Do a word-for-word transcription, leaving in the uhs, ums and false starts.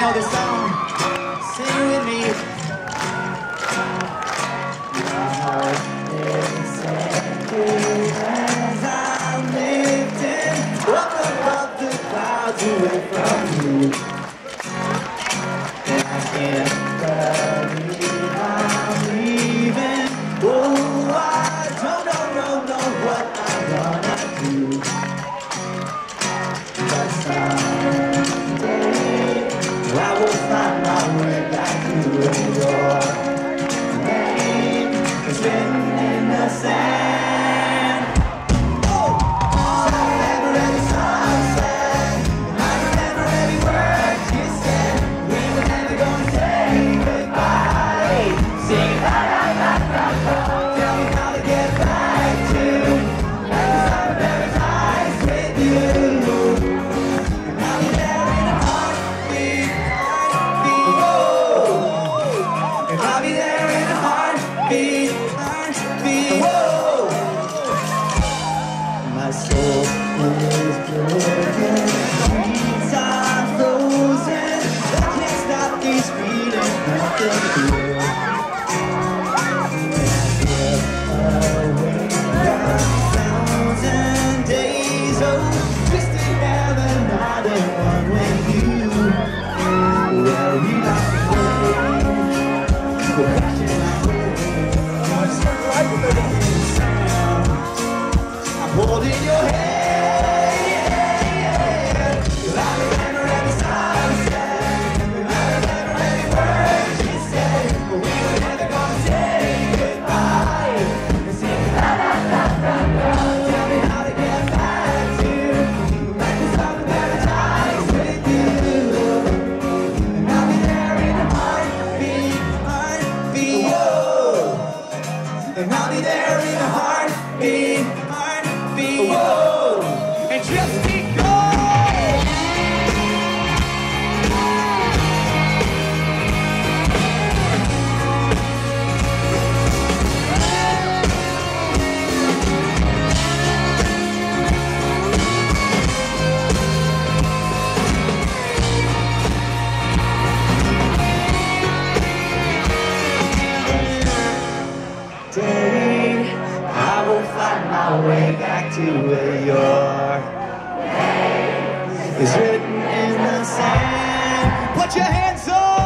know this song? Sing with me. My heart is aching as I'm lifting up above the clouds away from you. And I can't believe I'm leaving. Oh, I don't know, no, know what I'm gonna do. But someday I will find my way back to where your name is written in the sand. Oh, I remember every song said, and I remember every word you said. We were never gonna say goodbye. Sing la la la la la. Tell me how to get back to the sun of paradise with you. And I'll be there in a heartbeat, heartbeat. Whoa. And I'll be there in a heartbeat, heartbeat. Whoa. My soul is broken, streets are frozen. I can't stop these feelings, nothing here. Thousand days, oh, twisted never not in one with you. Where we like to play, we're crashing like waves. I'm holding your hand, yeah. I remember every song you said, and I remember every word you said. But we were never gonna say goodbye. And sing la la la la la. Tell me how to get back to back to some paradise with you. And I'll be there in a heartbeat, heartbeat. Whoa. And I'll be there in a heartbeat, heartbeat. Whoa. And just keep going. Day, I will find my way back to where your name is written in the sand. Put your hands up.